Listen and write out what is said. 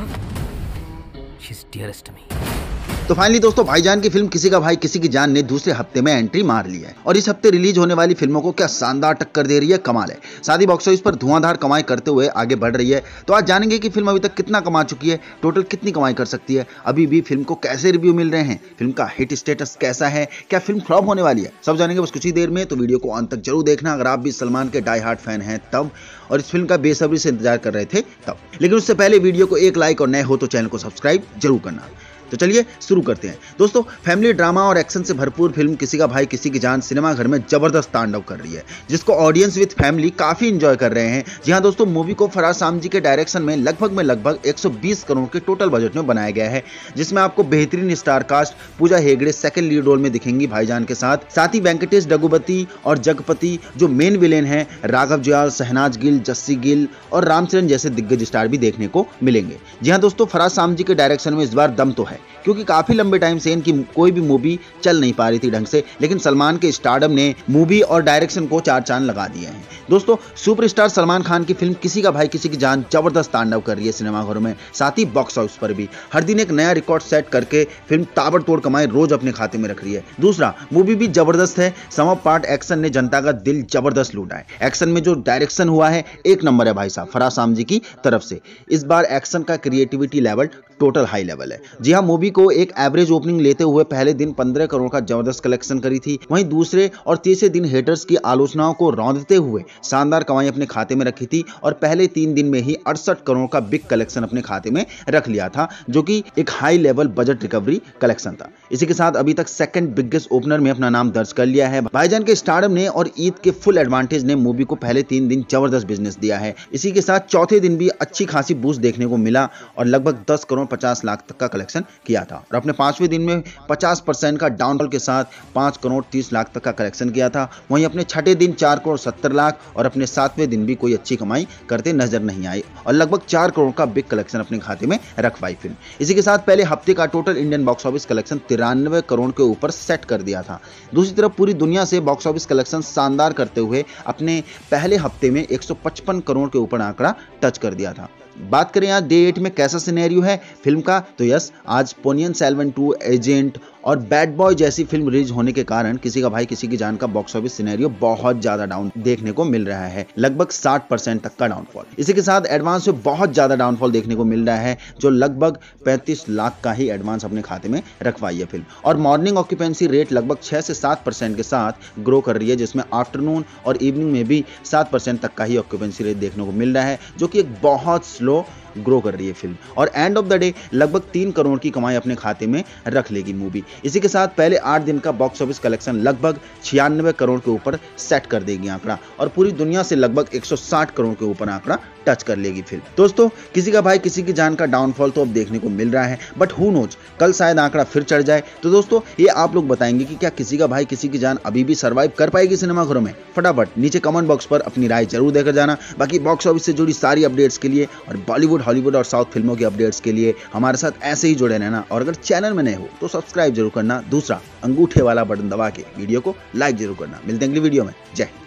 She's dearest to me. तो finally दोस्तों भाईजान की फिल्म किसी का भाई किसी की जान ने दूसरे हफ्ते में एंट्री मार ली है और इस हफ्ते रिलीज होने वाली फिल्मों को क्या शानदार टक्कर दे रही है, कमाल है। साथ ही बॉक्स ऑफिस पर धुआंधार कमाई करते हुए आगे बढ़ रही है। तो आज जानेंगे कि फिल्म अभी तक कितना कमा चुकी है, टोटल कितनी कमाई कर सकती है, अभी भी फिल्म को कैसे रिव्यू मिल रहे हैं, फिल्म का हिट स्टेटस कैसा है, क्या फिल्म फ्लॉप होने वाली है, सब जानेंगे बस कुछ ही देर में। तो वीडियो को अंत तक जरूर देखना अगर आप भी सलमान के डाई हार्ट फैन हैं तब, और इस फिल्म का बेसब्री से इंतजार कर रहे थे तब। लेकिन उससे पहले वीडियो को एक लाइक और नए हो तो चैनल को सब्सक्राइब जरूर करना। तो चलिए शुरू करते हैं। दोस्तों फैमिली ड्रामा और एक्शन से भरपूर फिल्म किसी का भाई किसी की जान सिनेमाघर में जबरदस्त तांडव कर रही है, जिसको ऑडियंस विद फैमिली काफी एंजॉय कर रहे हैं। जी हां दोस्तों, मूवी को फराज सामजी के डायरेक्शन में लगभग 120 करोड़ के टोटल बजट में बनाया गया है, जिसमें आपको बेहतरीन star cast Pooja Hegde second lead role में दिखेंगी भाईजान के साथ ही वेंकटेश डगुपति और जगपति जो मेन विलेन है, राघव जुयाल, शहनाज गिल, जस्सी गिल और रामचरण जैसे दिग्गज स्टार भी देखने को मिलेंगे। जी हां दोस्तों, फराज सामजी के डायरेक्शन में इस बार दम तो है, क्योंकि काफी लंबे टाइम से इनकी कोई भी मूवी चल नहीं पा रही थी ढंग से, लेकिन सलमान के स्टारडम ने मूवी और डायरेक्शन को चार चांद लगा दिए हैं। दोस्तों सुपरस्टार सलमान खान की फिल्म किसी का भाई किसी की जान जबरदस्त तांडव कर रही है सिनेमाघरों में, साथ ही बॉक्स ऑफिस पर भी हर दिन एक नया रिकॉर्ड सेट करके फिल्म ताबड़तोड़ कमाई रोज अपने खाते में रख रही है। दूसरा, मूवी भी जबरदस्त है, सम ऑफ पार्ट एक्शन ने जनता का दिल जबरदस्त लूटा है। एक्शन में जो डायरेक्शन हुआ है एक नंबर है भाई साहब फराज सामजी की तरफ से। इस बार एक्शन का creativity level total high level है। जी हाँ, मूवी को एक एवरेज ओपनिंग लेते हुए पहले दिन 15 करोड़ का जबरदस्त कलेक्शन करी थी, वहीं दूसरे और तीसरे दिन हेटर्स की आलोचनाओं को रौंदते हुए शानदार कमाई अपने खाते में रखी थी और पहले 3 दिन में ही 68 करोड़ का बिग कलेक्शन अपने खाते में रख लिया था, जो कि एक high level budget recovery collection था। इसी के साथ अभी तक सेकंड बिगेस्ट ओपनर में अपना नाम दर्ज कर लिया है। भाईजान के स्टारडम ने और ईद के फुल एडवांटेज ने मूवी को पहले 3 दिन जबरदस्त बिजनेस दिया है। इसी के साथ चौथे दिन भी अच्छी खासी बूस्ट देखने को मिला और लगभग 10 करोड़ 50 लाख तक का कलेक्शन किया था और अपने 5वें दिन में 50% का डाउनफॉल के साथ 5 करोड़ 30 लाख तक का कलेक्शन किया था। वहीं अपने छठे दिन 4 करोड़ 70 लाख और अपने 7वें दिन भी कोई अच्छी कमाई करते नजर नहीं आई और लगभग 4 करोड़ का बिग कलेक्शन अपने खाते में रख पाई फिल्म। इसी के साथ पहले हफ्ते का total Indian box office collection 93 crore के ऊपर सेट कर दिया था। दूसरी तरफ पूरी दुनिया से बॉक्स ऑफिस कलेक्शन शानदार करते हुए अपने पहले हफ्ते में 155 करोड़ के ऊपर आंकड़ा टच कर दिया था। बात करें आज डे 8 में कैसा सिनेरियो है फिल्म का, तो यस, आज पोनियन सेल्वन 2, एजेंट और बैड बॉय जैसी फिल्म रिलीज होने के कारण किसी का भाई किसी की जान का बॉक्स ऑफिस सिनेरियो बहुत ज्यादा डाउन देखने को मिल रहा है, लगभग 60% तक का डाउनफॉल। इसी के साथ एडवांस में बहुत ज्यादा डाउनफॉल देखने को मिल रहा है, जो लगभग 35 लाख का ही एडवांस अपने खाते में रखवाई है फिल्म। और मॉर्निंग ऑक्यूपेंसी रेट लगभग 6 से 7% के साथ ग्रो कर रही है, जिसमें आफ्टरनून और इवनिंग में भी 7% तक का ही ऑक्यूपेंसी रेट देखने को मिल रहा है, जो कि एक बहुत स्लो ग्रो कर रही है फिल्म। और एंड ऑफ द डे लगभग 3 करोड़ की कमाई अपने खाते में रख लेगी मूवी। इसी के साथ पहले 8 दिन का बॉक्स ऑफिस कलेक्शन लगभग 96 करोड़ के ऊपर सेट कर देगी आंकड़ा और पूरी दुनिया से लगभग 160 करोड़ के ऊपर आंकड़ा टच कर लेगी फिल्म। दोस्तों किसी का भाई किसी की जान का डाउनफॉल तो अब देखने को मिल रहा है, बट हु नोज कल शायद आंकड़ा फिर चढ़ जाए। तो दोस्तों ये आप लोग बताएंगे कि क्या किसी का भाई किसी की जान अभी भी सर्वाइव कर पाएगी सिनेमाघरों में? फटाफट नीचे कमेंट बॉक्स पर अपनी राय जरूर देकर जाना। बाकी बॉक्स ऑफिस से जुड़ी सारी अपडेट्स के लिए और बॉलीवुड, हॉलीवुड और साउथ फिल्मों की अपडेट्स के लिए हमारे साथ ऐसे ही जुड़े रहना और अगर चैनल में नए हो तो सब्सक्राइब जरूर करना। दूसरा, अंगूठे वाला बटन दबा के वीडियो को लाइक जरूर करना। मिलते हैं अगली वीडियो में। जय हिंद।